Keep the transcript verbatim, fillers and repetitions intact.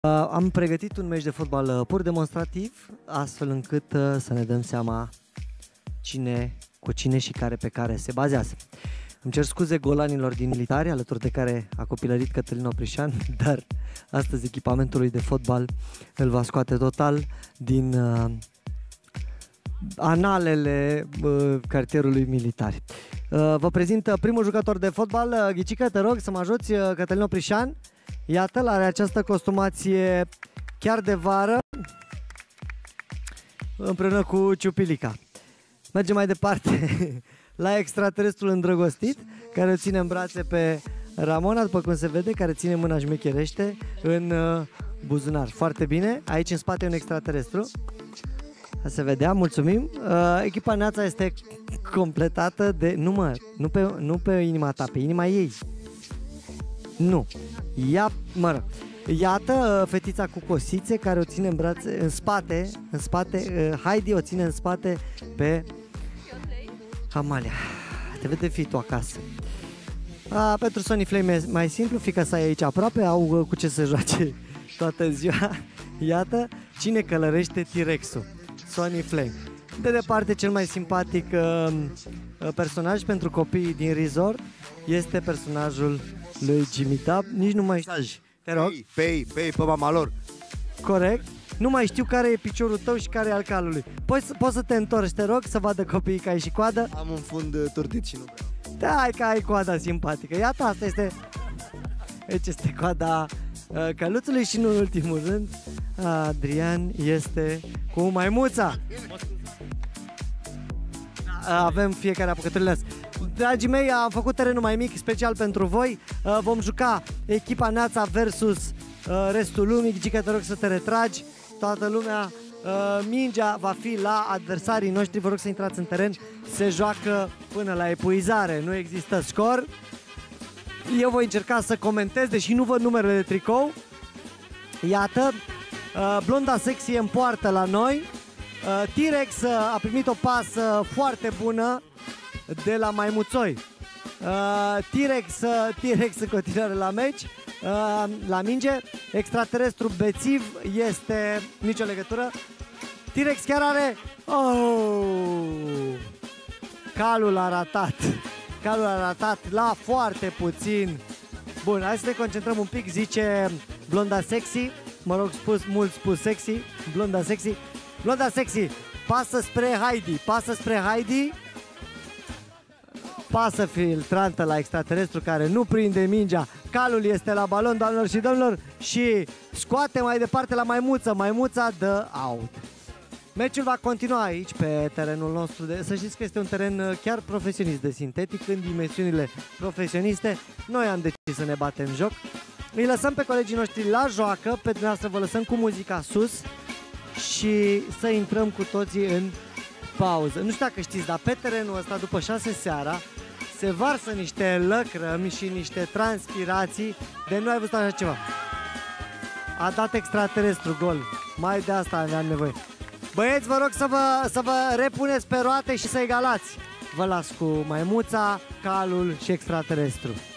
Uh, am pregătit un meci de fotbal uh, pur demonstrativ, astfel încât uh, să ne dăm seama cine, cu cine și care pe care se bazează. Îmi cer scuze golanilor din militari, alături de care a copilărit Cătălin Oprișan, dar astăzi echipamentul lui de fotbal îl va scoate total din uh, analele uh, cartierului militari. Uh, vă prezint primul jucător de fotbal, uh, Ghicică, te rog să mă ajuți, uh, Cătălin Oprișan. Iată-l, are această costumație chiar de vară, împreună cu Ciupilica. Mergem mai departe la extraterestrul îndrăgostit, care o ține în brațe pe Ramona, după cum se vede, care ține mâna șmecherește în uh, buzunar. Foarte bine, aici în spate e un extraterestru. Se vedea, mulțumim. Uh, echipa Neața este completată de... Nu mă, nu pe, nu pe inima ta, pe inima ei. Nu. Ia, mă rog. Iată fetița cu cosițe care o ține în brațe, în spate, în spate, Heidi o ține în spate pe Amalia. Te vede fi tu acasă. A, pentru Sony Flame e mai simplu, fiica sa e aici aproape, au cu ce să joace toată ziua. Iată cine călărește T-Rex-ul. Sony Flame. De departe, cel mai simpatic uh, personaj pentru copiii din resort este personajul lui Jimmy Tab. Nici nu mai știu. Te rog. Pei, pei, pe mama lor. Corect. Nu mai știu care e piciorul tău și care e al calului. Poți, poți să te întorci, te rog, să vadă copiii că ai și coadă. Am un fund turtit și nu vreau. Da, hai că ai coada simpatică. Iată, asta este... Aici este coada uh, căluțului și, nu în ultimul rând, Adrian este cu maimuța. Avem fiecare apucăturile astea. Dragii mei, am făcut terenul mai mic special pentru voi. Vom juca echipa Neața versus restul lumii. Ghicică, te rog să te retragi. Toată lumea, mingea va fi la adversarii noștri. Vă rog să intrați în teren. Se joacă până la epuizare. Nu există scor. Eu voi încerca să comentez, deși nu văd numerele de tricou. Iată, Blonda Sexy e în poartă la noi. T-Rex a primit o pasă foarte bună de la Maimuțoi. T-Rex T-Rex în continuare la meci, la minge. Extraterestru bețiv este nicio legătură. T-Rex chiar are... Oh! Calul a ratat. Calul a ratat la foarte puțin. Bun, hai să ne concentrăm un pic, zice Blonda Sexy. Mă rog, spus, mult spus sexy. Blonda Sexy. Blonda Sexy, pasă spre Heidi, pasă spre Heidi. Pasă filtrantă la extraterestru care nu prinde mingea. Calul este la balon, doamnelor și domnilor, și scoate mai departe la Maimuța. Maimuța dă out. Meciul va continua aici pe terenul nostru. De... Să știți că este un teren chiar profesionist de sintetic, în dimensiunile profesioniste. Noi am decis să ne batem joc. Îi lăsăm pe colegii noștri la joacă, pe dumneavoastră vă lăsăm cu muzica sus și să intrăm cu toții în pauză. Nu știu dacă știți, dar pe terenul ăsta, după șase seara, se varsă niște lăcrămi și niște transpirații de nu ai văzut așa ceva. A dat extraterestru gol. Mai de asta aveam nevoie. Băieți, vă rog să vă, să vă repuneți pe roate și să egalați. Vă las cu Maimuța, Calul și extraterestru.